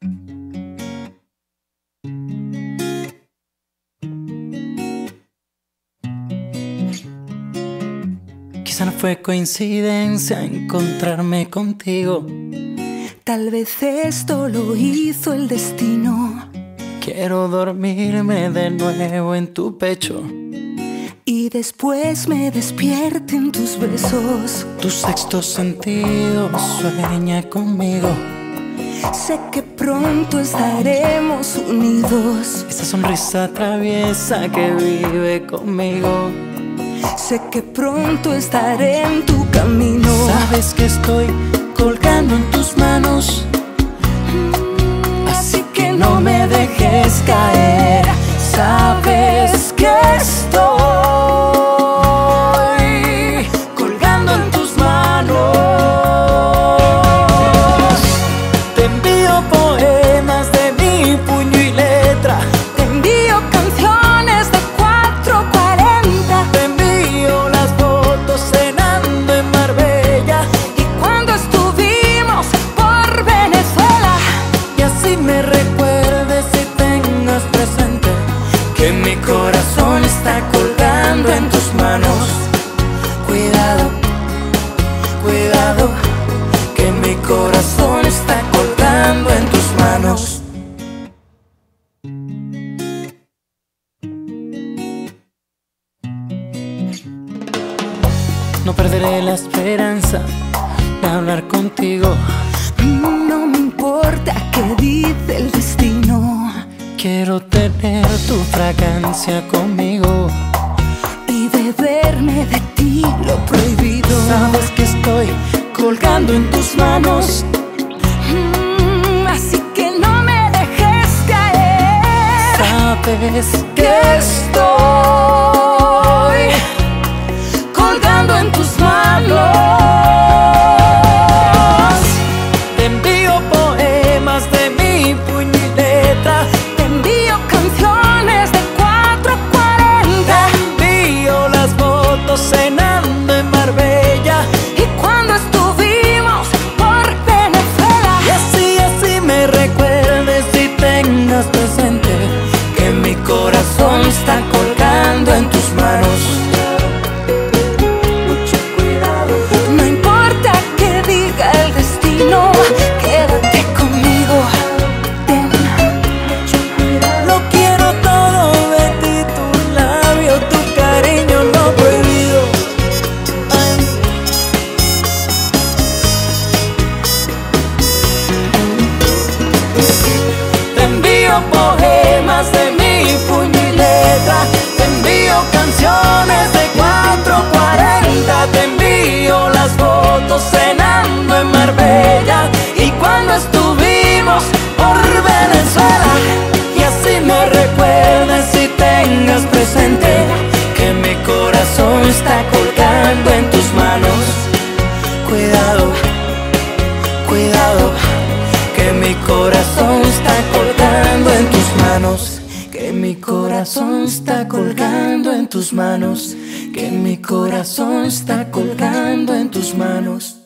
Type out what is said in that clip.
Quizá no fue coincidencia encontrarme contigo. Tal vez esto lo hizo el destino. Quiero dormirme de nuevo en tu pecho y después me despierte en tus besos. Tu sexto sentido sueña conmigo. Sé que pronto estaremos unidos. Esa sonrisa traviesa que vive conmigo. Sé que pronto estaré en tu camino. Sabes que estoy colgando en tus manos, así que no me dejes caer. Sabes que estoy colgando en tus manos. Te envío poemas de mi puño y letra. Te envío canciones de 440. Te envío las fotos cenando en Marbella y cuando estuvimos por Venezuela. Y así me recuerdes y tengas presente que mi corazón está colgando en tus manos. Cuidado, cuidado, que mi corazón está colgando en tus manos. No perderé la esperanza de hablar contigo. No me importa qué dice el destino. Quiero tener tu fragancia conmigo y beberme de ti lo prohibido. Sabes que estoy colgando en tus manos, así que no me dejes caer. Sabes que estoy colgando en tus manos. Te envío poemas de mi puño y letra. Te envío canciones de 440. Te envío las fotos cenando en Marbella y cuando estuvimos por Venezuela. Y así me recuerdes y tengas presente que mi corazón está colgando en tus manos. Mucho cuidado. No importa que diga el destino, quédate conmigo. Ten mucho cuidado. Lo quiero todo de ti, tu labio, tu cariño no prohibido. Ay. Te envío poemas de mi puño y letra. Te envío canciones de 440. Te envío las fotos cenando en Marbella y cuando estuvimos por Venezuela. Y así me recuerdes y tengas presente que mi corazón está colgando en tus manos. Cuidado, cuidado, que mi corazón está colgando en tus manos. Que mi corazón está colgando en tus manos. Que mi corazón está colgando en tus manos.